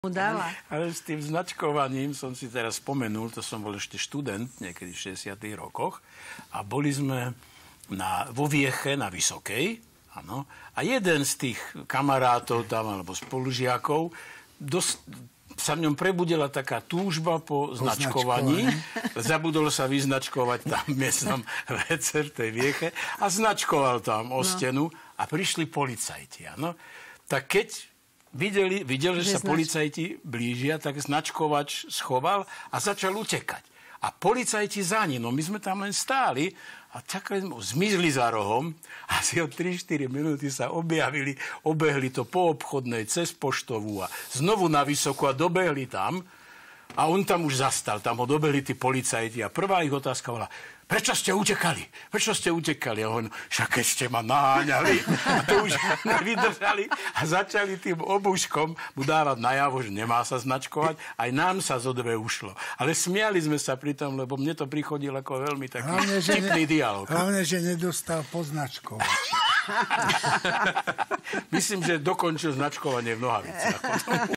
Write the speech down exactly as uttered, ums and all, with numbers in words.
Dala. Ale s tým značkovaním som si teraz spomenul, to som bol ešte študent niekedy v šesťdesiatych rokoch a boli sme na, vo Vieche na Vysokej, áno, a jeden z tých kamarátov tam, alebo spolužiakov, dos, sa v ňom prebudila taká túžba po, po značkovaní. Zabudol sa vyznačkovať tam v miestnom vé cé v tej Vieche a značkoval tam o stenu a prišli policajti, áno. Tak keď Videli, videl, že, že sa znač... policajti blížia, tak značkovač schoval a začal utekať. A policajti za ním, no my sme tam len stáli a čakali, zmizli za rohom. Asi o tri štyri minúty sa objavili, obehli to po obchodnej, cez poštovú a znovu na Vysokú a dobehli tam. A on tam už zastal, tam ho dobehli tí policajti a prvá ich otázka bola: prečo ste utekali? Prečo ste utekali? A on, však keď ste ma naháňali. A to už nevydržali a začali tým obuškom mu dávať najavo, že nemá sa značkovať. Aj nám sa zo dve ušlo. Ale smiali sme sa pri tom, lebo mne to prichodil ako veľmi taký hlavne, vtipný ne, dialog. Hlavne, že nedostal poznačkovať. Myslím, že dokončil značkovanie v Nohaviciach.